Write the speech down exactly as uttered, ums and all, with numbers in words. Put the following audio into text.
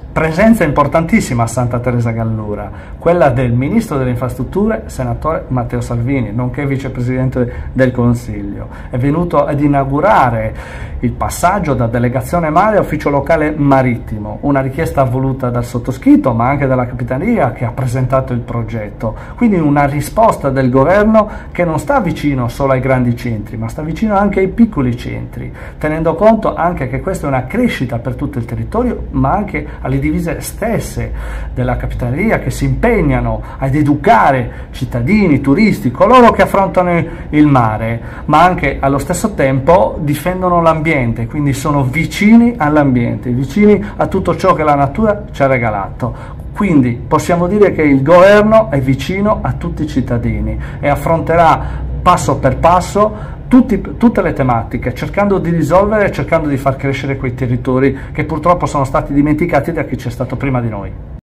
presenza importantissima a Santa Teresa Gallura, quella del Ministro delle Infrastrutture, senatore Matteo Salvini, nonché Vicepresidente del Consiglio. È venuto ad inaugurare il passaggio da delegazione mare a ufficio locale marittimo, una richiesta voluta dal sottoscritto ma anche dalla Capitaneria che ha presentato il progetto. Quindi una risposta del governo che non sta vicino solo ai grandi centri, ma sta vicino anche ai piccoli centri, tenendo conto anche che questa è una crescita per tutto il territorio, ma anche alle divise stesse della Capitaneria che si impegnano ad educare cittadini, turisti, coloro che affrontano il mare, ma anche allo stesso tempo difendono l'ambiente, quindi sono vicini all'ambiente, vicini a tutto ciò che la natura ci ha regalato. Quindi possiamo dire che il governo è vicino a tutti i cittadini e affronterà passo per passo Tutti, tutte le tematiche, cercando di risolvere e cercando di far crescere quei territori che purtroppo sono stati dimenticati da chi c'è stato prima di noi.